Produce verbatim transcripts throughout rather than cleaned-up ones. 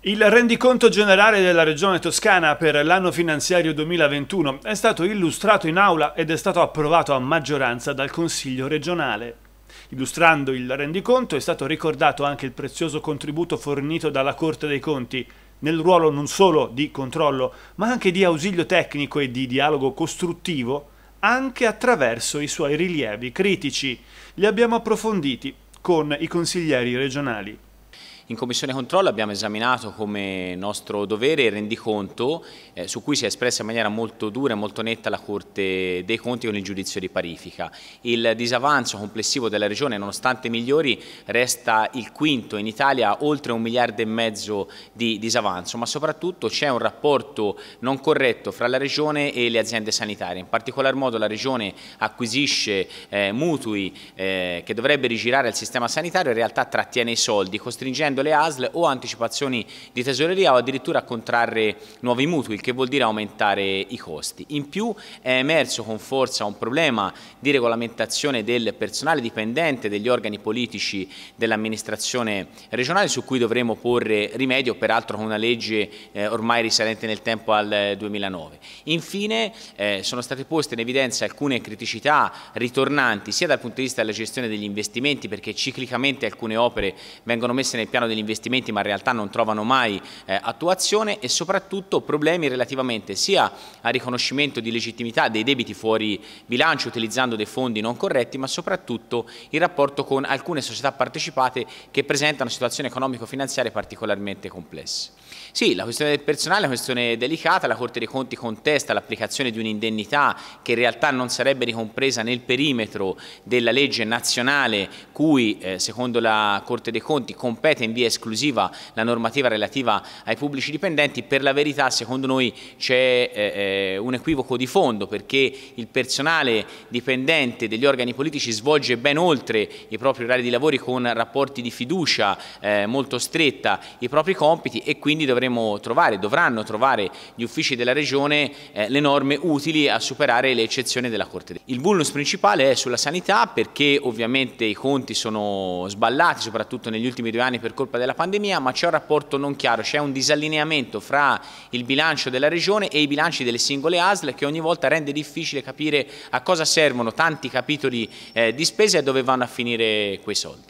Il rendiconto generale della Regione Toscana per l'anno finanziario duemilaventuno è stato illustrato in aula ed è stato approvato a maggioranza dal Consiglio regionale. Illustrando il rendiconto è stato ricordato anche il prezioso contributo fornito dalla Corte dei Conti, nel ruolo non solo di controllo, ma anche di ausilio tecnico e di dialogo costruttivo, anche attraverso i suoi rilievi critici. Li abbiamo approfonditi con i consiglieri regionali. In Commissione Controllo abbiamo esaminato come nostro dovere il rendiconto eh, su cui si è espressa in maniera molto dura e molto netta la Corte dei Conti con il giudizio di parifica. Il disavanzo complessivo della Regione, nonostante migliori, resta il quinto in Italia, oltre un miliardo e mezzo di disavanzo, ma soprattutto c'è un rapporto non corretto fra la Regione e le aziende sanitarie. In particolar modo la Regione acquisisce eh, mutui eh, che dovrebbe rigirare il sistema sanitario, in realtà trattiene i soldi, costringendo le A S L o anticipazioni di tesoreria o addirittura a contrarre nuovi mutui, il che vuol dire aumentare i costi. In più è emerso con forza un problema di regolamentazione del personale dipendente degli organi politici dell'amministrazione regionale su cui dovremo porre rimedio, peraltro con una legge eh, ormai risalente nel tempo al duemilanove. Infine eh, sono state poste in evidenza alcune criticità ritornanti sia dal punto di vista della gestione degli investimenti, perché ciclicamente alcune opere vengono messe nel piano degli investimenti ma in realtà non trovano mai eh, attuazione, e soprattutto problemi relativamente sia al riconoscimento di legittimità dei debiti fuori bilancio utilizzando dei fondi non corretti, ma soprattutto il rapporto con alcune società partecipate che presentano situazioni economico-finanziarie particolarmente complesse. Sì, la questione del personale è una questione delicata. La Corte dei Conti contesta l'applicazione di un'indennità che in realtà non sarebbe ricompresa nel perimetro della legge nazionale cui, eh, secondo la Corte dei Conti, compete in via esclusiva la normativa relativa ai pubblici dipendenti. Per la verità, secondo noi, c'è eh, un equivoco di fondo, perché il personale dipendente degli organi politici svolge ben oltre i propri orari di lavoro, con rapporti di fiducia eh, molto stretta, i propri compiti, e quindi dovremmo trovare, dovranno trovare gli uffici della Regione eh, le norme utili a superare le eccezioni della Corte. Il vulnus principale è sulla sanità, perché ovviamente i conti sono sballati, soprattutto negli ultimi due anni per colpa della pandemia, ma c'è un rapporto non chiaro, c'è un disallineamento fra il bilancio della Regione e i bilanci delle singole A S L, che ogni volta rende difficile capire a cosa servono tanti capitoli eh, di spesa e dove vanno a finire quei soldi.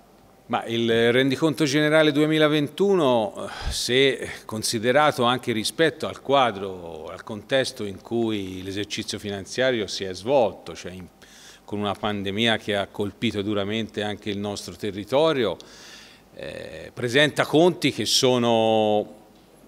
Ma il rendiconto generale duemilaventuno, se considerato anche rispetto al quadro, al contesto in cui l'esercizio finanziario si è svolto, cioè in, con una pandemia che ha colpito duramente anche il nostro territorio, eh, presenta conti che sono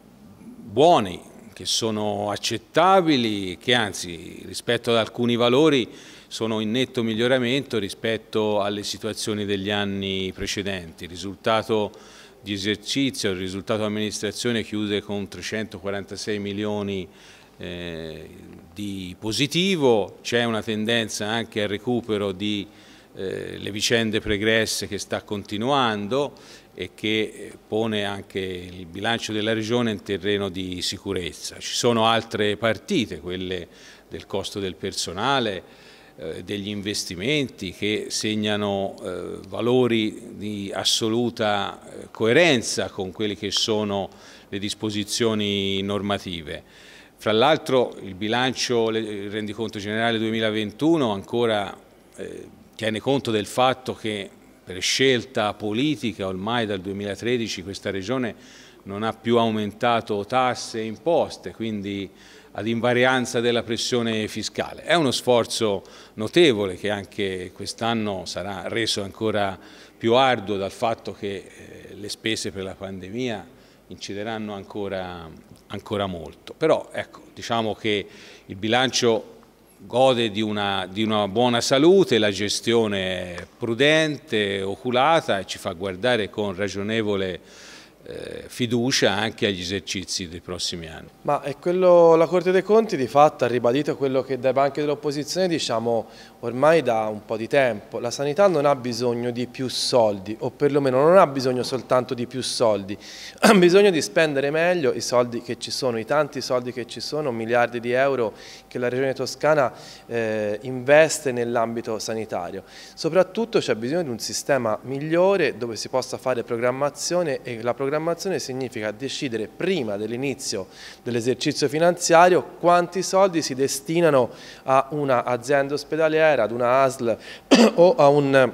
buoni, che sono accettabili, che anzi rispetto ad alcuni valori sono in netto miglioramento rispetto alle situazioni degli anni precedenti. Il risultato di esercizio, il risultato di amministrazione chiude con trecentoquarantasei milioni eh, di positivo. C'è una tendenza anche al recupero di eh, le vicende pregresse che sta continuando e che pone anche il bilancio della Regione in terreno di sicurezza. Ci sono altre partite, quelle del costo del personale, degli investimenti, che segnano eh, valori di assoluta coerenza con quelle che sono le disposizioni normative. Fra l'altro il bilancio, il rendiconto generale duemilaventuno ancora eh, tiene conto del fatto che per scelta politica ormai dal duemilatredici questa Regione non ha più aumentato tasse e imposte, quindi ad invarianza della pressione fiscale. È uno sforzo notevole che anche quest'anno sarà reso ancora più arduo dal fatto che eh, le spese per la pandemia incideranno ancora, ancora molto. Però ecco, diciamo che il bilancio gode di una, di una buona salute, la gestione è prudente, oculata e ci fa guardare con ragionevole eh, fiducia anche agli esercizi dei prossimi anni. Ma è quello, la Corte dei Conti di fatto ha ribadito quello che dai banchi dell'opposizione diciamo ormai da un po' di tempo: la sanità non ha bisogno di più soldi, o perlomeno non ha bisogno soltanto di più soldi, ha bisogno di spendere meglio i soldi che ci sono, i tanti soldi che ci sono, miliardi di euro che la Regione Toscana eh, investe nell'ambito sanitario. Soprattutto c'è bisogno di un sistema migliore dove si possa fare programmazione, e la programmazione programmazione significa decidere prima dell'inizio dell'esercizio finanziario quanti soldi si destinano a un'azienda ospedaliera, ad una A S L o a un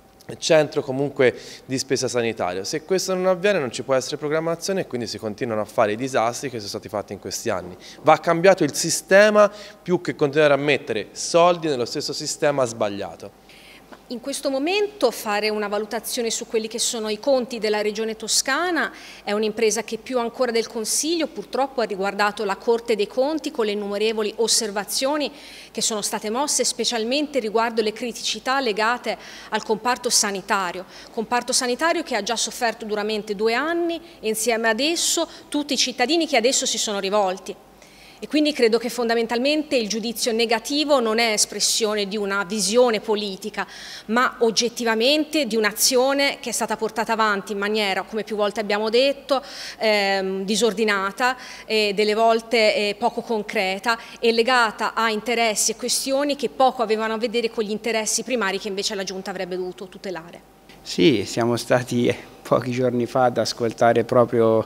centro comunque di spesa sanitaria. Se questo non avviene non ci può essere programmazione e quindi si continuano a fare i disastri che sono stati fatti in questi anni. Va cambiato il sistema più che continuare a mettere soldi nello stesso sistema sbagliato. In questo momento fare una valutazione su quelli che sono i conti della Regione Toscana è un'impresa che più ancora del Consiglio purtroppo ha riguardato la Corte dei Conti con le innumerevoli osservazioni che sono state mosse specialmente riguardo le criticità legate al comparto sanitario, comparto sanitario che ha già sofferto duramente due anni e insieme ad esso tutti i cittadini che adesso si sono rivolti. E quindi credo che fondamentalmente il giudizio negativo non è espressione di una visione politica, ma oggettivamente di un'azione che è stata portata avanti in maniera, come più volte abbiamo detto, ehm, disordinata, e delle volte eh, poco concreta e legata a interessi e questioni che poco avevano a vedere con gli interessi primari che invece la Giunta avrebbe dovuto tutelare. Sì, siamo stati pochi giorni fa ad ascoltare proprio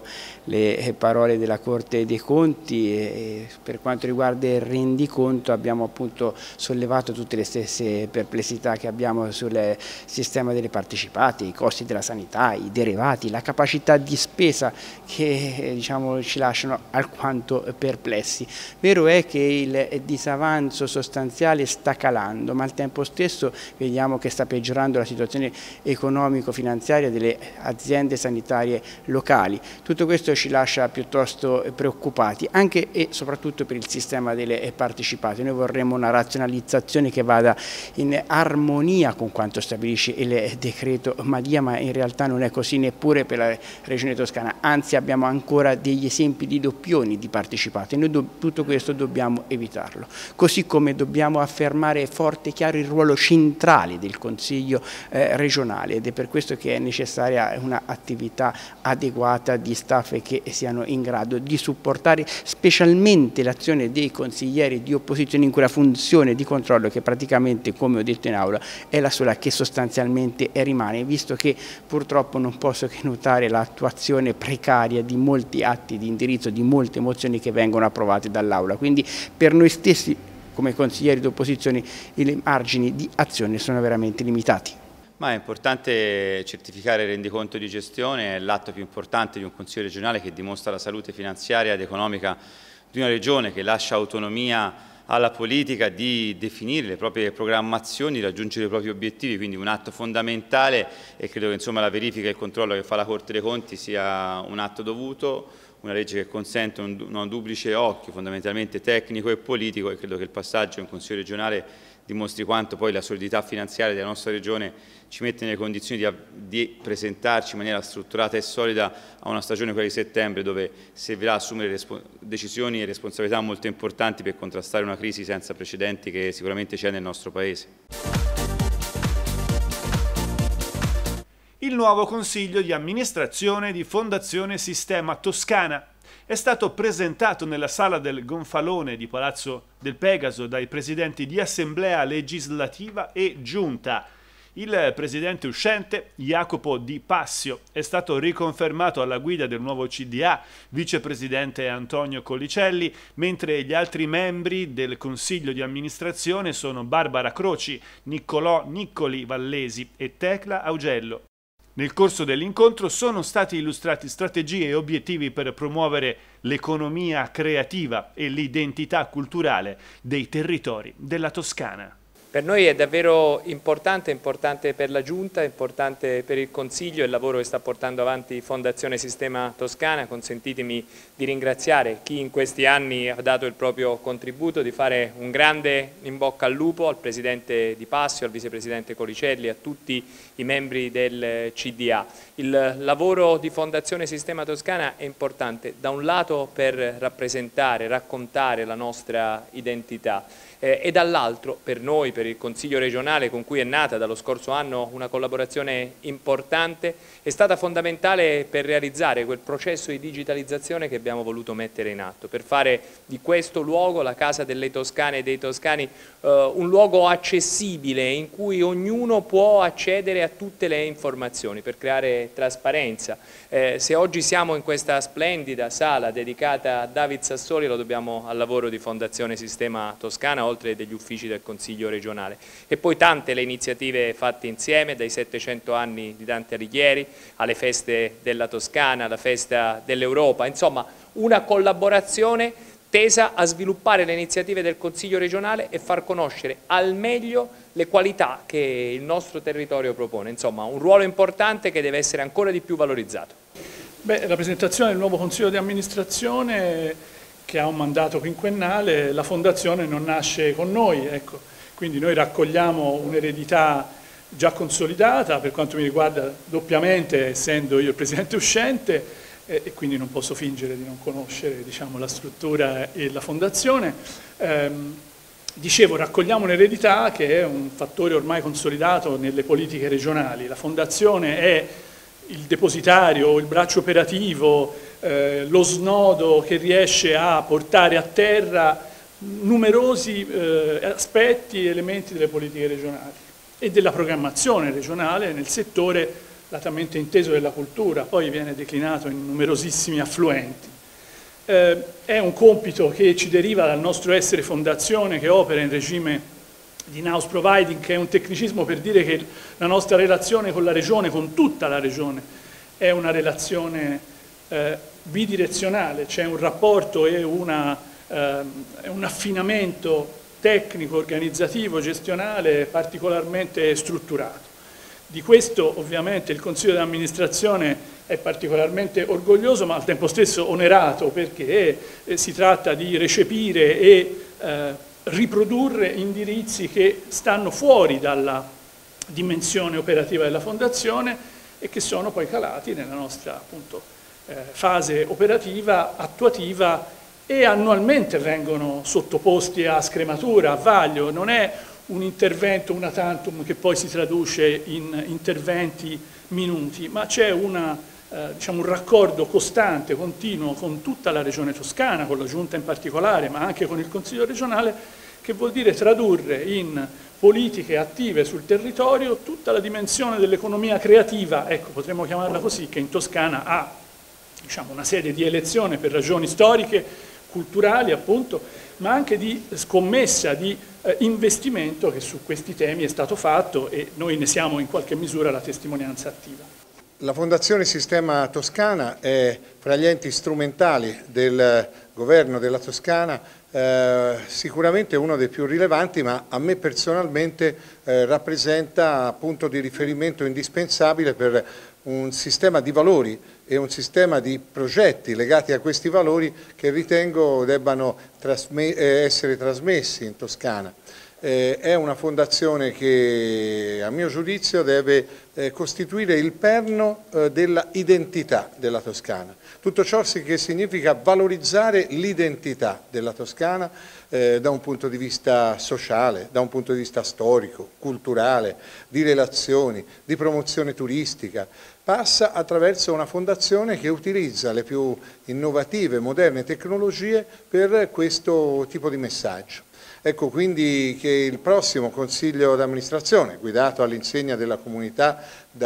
le parole della Corte dei Conti e per quanto riguarda il rendiconto abbiamo appunto sollevato tutte le stesse perplessità che abbiamo sul sistema delle partecipate, i costi della sanità, i derivati, la capacità di spesa che diciamo, ci lasciano alquanto perplessi. Vero è che il disavanzo sostanziale sta calando, ma al tempo stesso vediamo che sta peggiorando la situazione economico-finanziaria delle aziende sanitarie locali. Tutto questo ci lascia piuttosto preoccupati, anche e soprattutto per il sistema delle partecipate. Noi vorremmo una razionalizzazione che vada in armonia con quanto stabilisce il decreto Madia, ma in realtà non è così neppure per la Regione Toscana, anzi abbiamo ancora degli esempi di doppioni di partecipate. Noi tutto questo dobbiamo evitarlo, così come dobbiamo affermare forte e chiaro il ruolo centrale del Consiglio eh, regionale ed è per questo che è necessaria un'attività adeguata di staff che siano in grado di supportare specialmente l'azione dei consiglieri di opposizione in quella funzione di controllo che praticamente, come ho detto in aula, è la sola che sostanzialmente rimane, visto che purtroppo non posso che notare l'attuazione precaria di molti atti di indirizzo, di molte mozioni che vengono approvate dall'aula. Quindi per noi stessi come consiglieri di opposizione i margini di azione sono veramente limitati. Ma è importante certificare il rendiconto di gestione, è l'atto più importante di un Consiglio regionale che dimostra la salute finanziaria ed economica di una regione, che lascia autonomia alla politica di definire le proprie programmazioni, di raggiungere i propri obiettivi, quindi un atto fondamentale e credo che insomma, la verifica e il controllo che fa la Corte dei Conti sia un atto dovuto, una legge che consente un, un duplice occhio fondamentalmente tecnico e politico e credo che il passaggio in Consiglio regionale dimostri quanto poi la solidità finanziaria della nostra regione ci mette nelle condizioni di, di presentarci in maniera strutturata e solida a una stagione quella di settembre dove servirà assumere decisioni e responsabilità molto importanti per contrastare una crisi senza precedenti che sicuramente c'è nel nostro Paese. Il nuovo consiglio di amministrazione di Fondazione Sistema Toscana è stato presentato nella sala del Gonfalone di Palazzo del Pegaso dai presidenti di Assemblea Legislativa e Giunta. Il presidente uscente, Jacopo Di Passio, è stato riconfermato alla guida del nuovo C D A, vicepresidente Antonio Collicelli, mentre gli altri membri del Consiglio di amministrazione sono Barbara Croci, Niccolò Niccoli Vallesi e Tecla Augello. Nel corso dell'incontro sono stati illustrati strategie e obiettivi per promuovere l'economia creativa e l'identità culturale dei territori della Toscana. Per noi è davvero importante, importante per la Giunta, importante per il Consiglio il lavoro che sta portando avanti Fondazione Sistema Toscana. Consentitemi di ringraziare chi in questi anni ha dato il proprio contributo, di fare un grande in bocca al lupo al Presidente Di Passio, al Vicepresidente Colicelli, a tutti i membri del C D A. Il lavoro di Fondazione Sistema Toscana è importante da un lato per rappresentare, raccontare la nostra identità eh, e dall'altro per noi, per il Consiglio regionale con cui è nata dallo scorso anno una collaborazione importante, è stata fondamentale per realizzare quel processo di digitalizzazione che abbiamo voluto mettere in atto, per fare di questo luogo, la Casa delle Toscane e dei Toscani, eh, un luogo accessibile in cui ognuno può accedere a tutte le informazioni per creare trasparenza. Eh, se oggi siamo in questa splendida sala dedicata a David Sassoli lo dobbiamo al lavoro di Fondazione Sistema Toscana, oltre degli uffici del Consiglio regionale. E poi tante le iniziative fatte insieme, dai settecento anni di Dante Alighieri alle feste della Toscana, alla festa dell'Europa, insomma una collaborazione tesa a sviluppare le iniziative del Consiglio regionale e far conoscere al meglio le qualità che il nostro territorio propone. Insomma, un ruolo importante che deve essere ancora di più valorizzato. Beh, la presentazione del nuovo Consiglio di amministrazione, che ha un mandato quinquennale, la Fondazione non nasce con noi, ecco. Quindi noi raccogliamo un'eredità già consolidata, per quanto mi riguarda doppiamente, essendo io il Presidente uscente, e quindi non posso fingere di non conoscere, diciamo, la struttura e la fondazione. Ehm, dicevo, raccogliamo un'eredità che è un fattore ormai consolidato nelle politiche regionali. La fondazione è il depositario, il braccio operativo, eh, lo snodo che riesce a portare a terra numerosi eh, aspetti e elementi delle politiche regionali e della programmazione regionale nel settore latamente inteso della cultura, poi viene declinato in numerosissimi affluenti. Eh, è un compito che ci deriva dal nostro essere fondazione che opera in regime di in-house providing, che è un tecnicismo per dire che la nostra relazione con la regione, con tutta la regione, è una relazione eh, bidirezionale, c'è un rapporto e una, eh, un affinamento tecnico, organizzativo, gestionale particolarmente strutturato. Di questo ovviamente il Consiglio di amministrazione è particolarmente orgoglioso, ma al tempo stesso onerato, perché eh, si tratta di recepire e eh, riprodurre indirizzi che stanno fuori dalla dimensione operativa della Fondazione e che sono poi calati nella nostra appunto, eh, fase operativa, attuativa, e annualmente vengono sottoposti a scrematura, a vaglio. Non è un intervento, una tantum, che poi si traduce in interventi minuti, ma c'è una, eh, diciamo un raccordo costante, continuo con tutta la regione toscana, con la Giunta in particolare, ma anche con il Consiglio regionale, che vuol dire tradurre in politiche attive sul territorio tutta la dimensione dell'economia creativa, ecco, potremmo chiamarla così, che in Toscana ha, diciamo, una serie di elezioni per ragioni storiche, culturali appunto, ma anche di scommessa, di eh, investimento che su questi temi è stato fatto e noi ne siamo in qualche misura la testimonianza attiva. La Fondazione Sistema Toscana è fra gli enti strumentali del governo della Toscana eh, sicuramente uno dei più rilevanti, ma a me personalmente eh, rappresenta punto di riferimento indispensabile per un sistema di valori e un sistema di progetti legati a questi valori che ritengo debbano trasme- essere trasmessi in Toscana. Eh, è una fondazione che a mio giudizio deve eh, costituire il perno eh, della identità della Toscana. Tutto ciò che significa valorizzare l'identità della Toscana eh, da un punto di vista sociale, da un punto di vista storico, culturale, di relazioni, di promozione turistica, passa attraverso una fondazione che utilizza le più innovative, moderne tecnologie per questo tipo di messaggio. Ecco quindi che il prossimo Consiglio d'amministrazione, guidato all'insegna della comunità,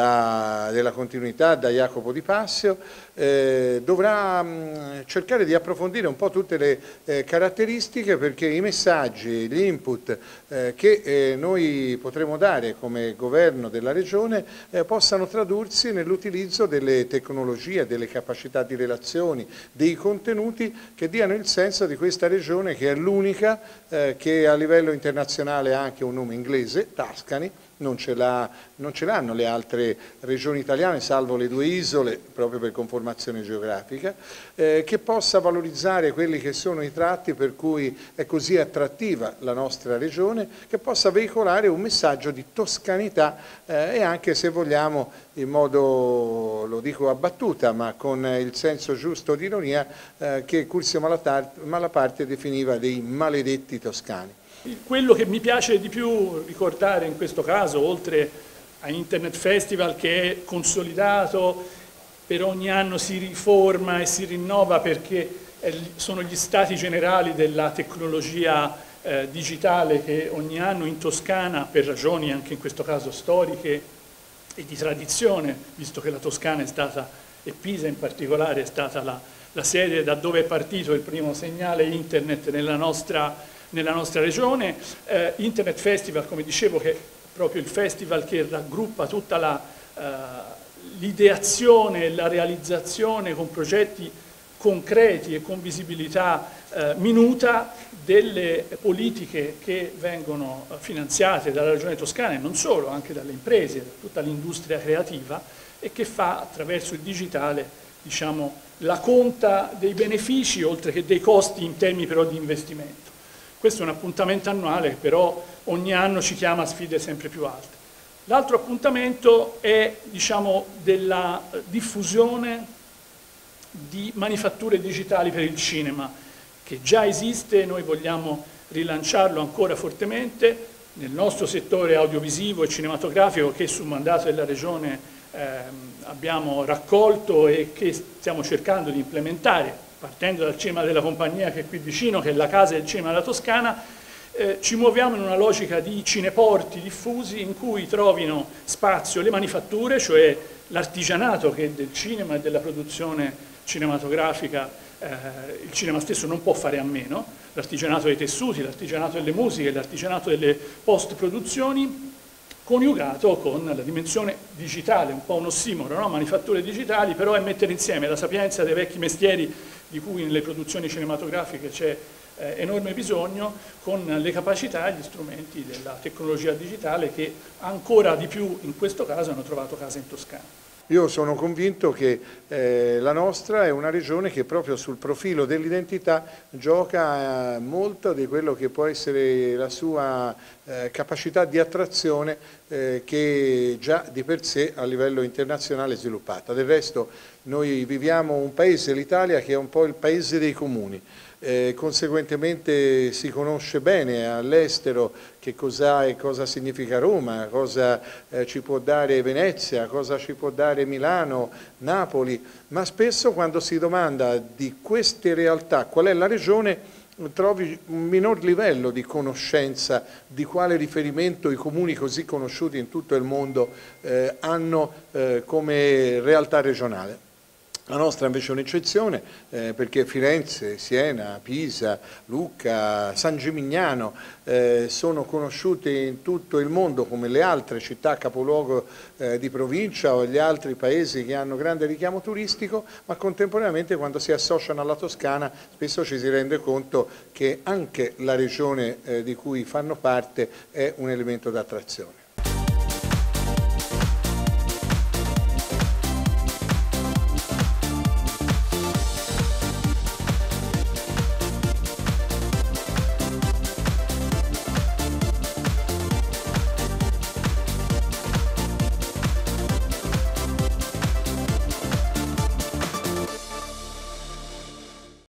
da, della continuità da Jacopo Di Passio, eh, dovrà mh, cercare di approfondire un po' tutte le eh, caratteristiche, perché i messaggi, gli input eh, che eh, noi potremo dare come governo della Regione eh, possano tradursi nell'utilizzo delle tecnologie, delle capacità di relazioni, dei contenuti che diano il senso di questa Regione, che è l'unica eh, che a livello internazionale ha anche un nome inglese, Tuscany. Non ce l'hanno le altre regioni italiane, salvo le due isole, proprio per conformazione geografica, eh, che possa valorizzare quelli che sono i tratti per cui è così attrattiva la nostra regione, che possa veicolare un messaggio di toscanità eh, e anche, se vogliamo, in modo, lo dico a battuta, ma con il senso giusto di ironia, eh, che Curzio Malaparte definiva dei maledetti toscani. Quello che mi piace di più ricordare in questo caso, oltre a Internet Festival che è consolidato, per ogni anno si riforma e si rinnova perché sono gli stati generali della tecnologia eh, digitale che ogni anno in Toscana, per ragioni anche in questo caso storiche e di tradizione, visto che la Toscana è stata, e Pisa in particolare, è stata la, la sede da dove è partito il primo segnale internet nella nostra nella nostra regione. eh, Internet Festival, come dicevo, che è proprio il festival che raggruppa tutta l'ideazione e la realizzazione con progetti concreti e con visibilità eh, minuta delle politiche che vengono finanziate dalla Regione Toscana e non solo, anche dalle imprese, da tutta l'industria creativa, e che fa attraverso il digitale, diciamo, la conta dei benefici oltre che dei costi in termini però di investimento. Questo è un appuntamento annuale che però ogni anno ci chiama a sfide sempre più alte. L'altro appuntamento è, diciamo, della diffusione di manifatture digitali per il cinema, che già esiste e noi vogliamo rilanciarlo ancora fortemente nel nostro settore audiovisivo e cinematografico, che sul mandato della Regione eh, abbiamo raccolto e che stiamo cercando di implementare, partendo dal cinema della compagnia che è qui vicino, che è la casa del cinema della Toscana. Eh, ci muoviamo in una logica di cineporti diffusi in cui trovino spazio le manifatture, cioè l'artigianato che del cinema e della produzione cinematografica eh, il cinema stesso non può fare a meno, l'artigianato dei tessuti, l'artigianato delle musiche, l'artigianato delle post-produzioni, coniugato con la dimensione digitale, un po' un ossimoro, no? Manifatture digitali, però è mettere insieme la sapienza dei vecchi mestieri di cui nelle produzioni cinematografiche c'è eh, enorme bisogno, con le capacità e gli strumenti della tecnologia digitale che ancora di più in questo caso hanno trovato casa in Toscana. Io sono convinto che eh, la nostra è una regione che proprio sul profilo dell'identità gioca eh, molto di quello che può essere la sua eh, capacità di attrazione eh, che già di per sé a livello internazionale è sviluppata. Del resto noi viviamo un paese, l'Italia, che è un po' il paese dei comuni. Eh, conseguentemente si conosce bene all'estero che cosa e cosa significa Roma, cosa eh, ci può dare Venezia, cosa ci può dare Milano, Napoli, ma spesso quando si domanda di queste realtà qual è la regione trovi un minor livello di conoscenza di quale riferimento i comuni così conosciuti in tutto il mondo eh, hanno eh, come realtà regionale. La nostra invece è un'eccezione eh, perché Firenze, Siena, Pisa, Lucca, San Gimignano eh, sono conosciute in tutto il mondo come le altre città capoluogo eh, di provincia o gli altri paesi che hanno grande richiamo turistico, ma contemporaneamente quando si associano alla Toscana spesso ci si rende conto che anche la regione eh, di cui fanno parte è un elemento d'attrazione.